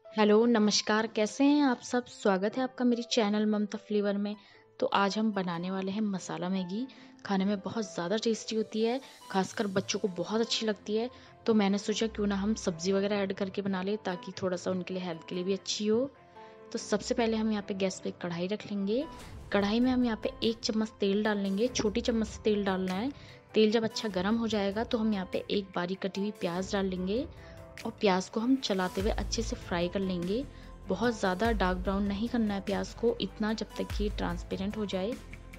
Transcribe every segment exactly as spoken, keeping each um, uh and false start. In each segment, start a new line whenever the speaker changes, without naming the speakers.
Hello, नमस्कार, कैसे हैं आप सब? स्वागत है आपका मेरे चैनल ममता फ्लेवर में। तो आज हम बनाने वाले हैं मसाला मैगी। खाने में बहुत ज़्यादा टेस्टी होती है, खासकर बच्चों को बहुत अच्छी लगती है। तो मैंने सोचा क्यों ना हम सब्ज़ी वगैरह ऐड करके बना लें ताकि थोड़ा-सा उनके लिए हेल्थ के लिए भी अच्छी हो। तो सबसे पहले हम यहाँ पे गैस पे कढ़ाई रख लेंगे। कढ़ाई में हम यहाँ पे एक चम्मच तेल डाल लेंगे, छोटी चम्मच से तेल डालना है। तेल जब अच्छा गरम हो जाएगा तो हम यहाँ पे एक बारीक कटी हुई प्याज डाल लेंगे और प्याज को हम चलाते हुए अच्छे से फ्राई कर लेंगे। बहुत ज़्यादा डार्क ब्राउन नहीं करना है प्याज को, इतना जब तक कि ट्रांसपेरेंट हो जाए।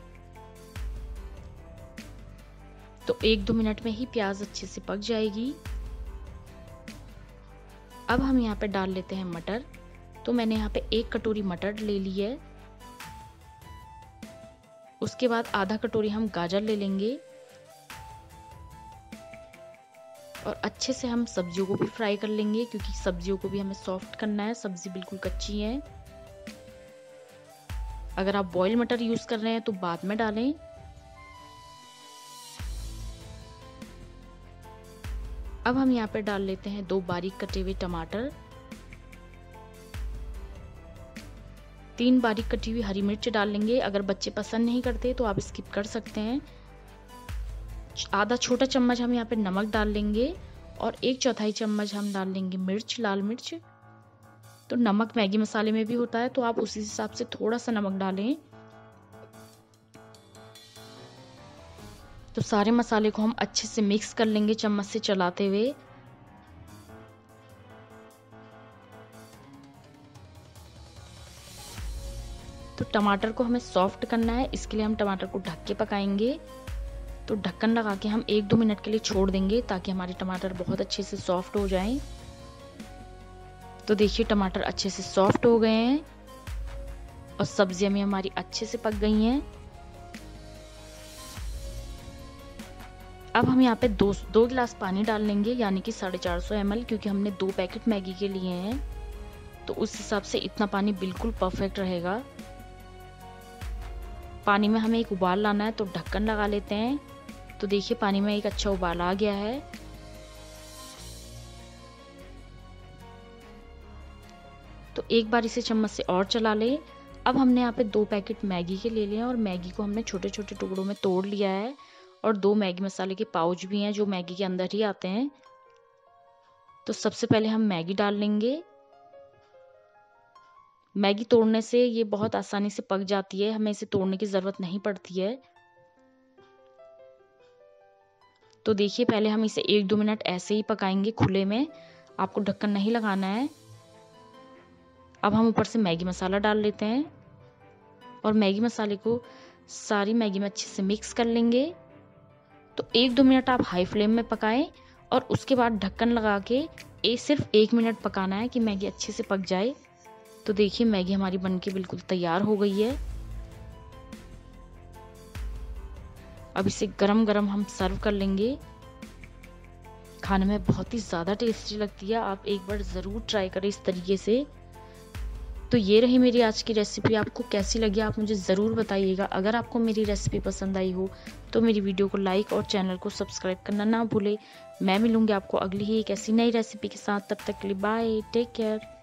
तो एक दो मिनट में ही प्याज अच्छे से पक जाएगी। अब हम यहाँ पे डाल लेते हैं मटर। तो मैंने यहाँ पे एक कटोरी मटर ले ली है। उसके बाद आधा कटोरी हम गाजर ले लेंगे और अच्छे से हम सब्जियों को भी फ्राई कर लेंगे क्योंकि सब्जियों को भी हमें सॉफ्ट करना है। सब्जी बिल्कुल कच्ची है। अगर आप बॉयल मटर यूज कर रहे हैं तो बाद में डालें। अब हम यहाँ पे डाल लेते हैं दो बारीक कटे हुए टमाटर, तीन बारीक कटी हुई हरी मिर्च डाल लेंगे। अगर बच्चे पसंद नहीं करते तो आप स्किप कर सकते हैं। आधा छोटा चम्मच हम यहाँ पे नमक डाल लेंगे और एक चौथाई चम्मच हम डाल लेंगे मिर्च, लाल मिर्च। तो नमक मैगी मसाले में भी होता है तो आप उसी हिसाब से थोड़ा सा नमक डालें। तो सारे मसाले को हम अच्छे से मिक्स कर लेंगे चम्मच से चलाते हुए। तो टमाटर को हमें सॉफ्ट करना है, इसके लिए हम टमाटर को ढक के पकाएंगे। तो ढक्कन लगा के हम एक दो मिनट के लिए छोड़ देंगे ताकि हमारे टमाटर बहुत अच्छे से सॉफ्ट हो जाएं। तो देखिए टमाटर अच्छे से सॉफ्ट हो गए हैं और सब्जियां भी हमारी अच्छे से पक गई हैं। अब हम यहाँ पे दो दो गिलास पानी डाल लेंगे, यानी कि साढ़े चार सौ एम एल, क्योंकि हमने दो पैकेट मैगी के लिए हैं। तो उस हिसाब से इतना पानी बिल्कुल परफेक्ट रहेगा। पानी में हमें एक उबाल लाना है तो ढक्कन लगा लेते हैं। तो देखिए पानी में एक अच्छा उबाल आ गया है। तो एक बार इसे चम्मच से और चला ले। अब हमने यहाँ पे दो पैकेट मैगी के ले लिए हैं और मैगी को हमने छोटे छोटे टुकड़ों में तोड़ लिया है। और दो मैगी मसाले के पाउच भी हैं जो मैगी के अंदर ही आते हैं। तो सबसे पहले हम मैगी डाल लेंगे। मैगी तोड़ने से ये बहुत आसानी से पक जाती है, हमें इसे तोड़ने की जरूरत नहीं पड़ती है। तो देखिए पहले हम इसे एक दो मिनट ऐसे ही पकाएंगे खुले में, आपको ढक्कन नहीं लगाना है। अब हम ऊपर से मैगी मसाला डाल लेते हैं और मैगी मसाले को सारी मैगी में अच्छे से मिक्स कर लेंगे। तो एक दो मिनट आप हाई फ्लेम में पकाएं और उसके बाद ढक्कन लगा के ए, सिर्फ एक मिनट पकाना है कि मैगी अच्छे से पक जाए। तो देखिए मैगी हमारी बनके बिल्कुल तैयार हो गई है। अब इसे गरम गरम हम सर्व कर लेंगे। खाने में बहुत ही ज़्यादा टेस्टी लगती है, आप एक बार ज़रूर ट्राई करें इस तरीके से। तो ये रही मेरी आज की रेसिपी, आपको कैसी लगी आप मुझे ज़रूर बताइएगा। अगर आपको मेरी रेसिपी पसंद आई हो तो मेरी वीडियो को लाइक और चैनल को सब्सक्राइब करना ना भूलें। मैं मिलूंगी आपको अगली ही एक ऐसी नई रेसिपी के साथ, तब तक के लिए बाय, टेक केयर।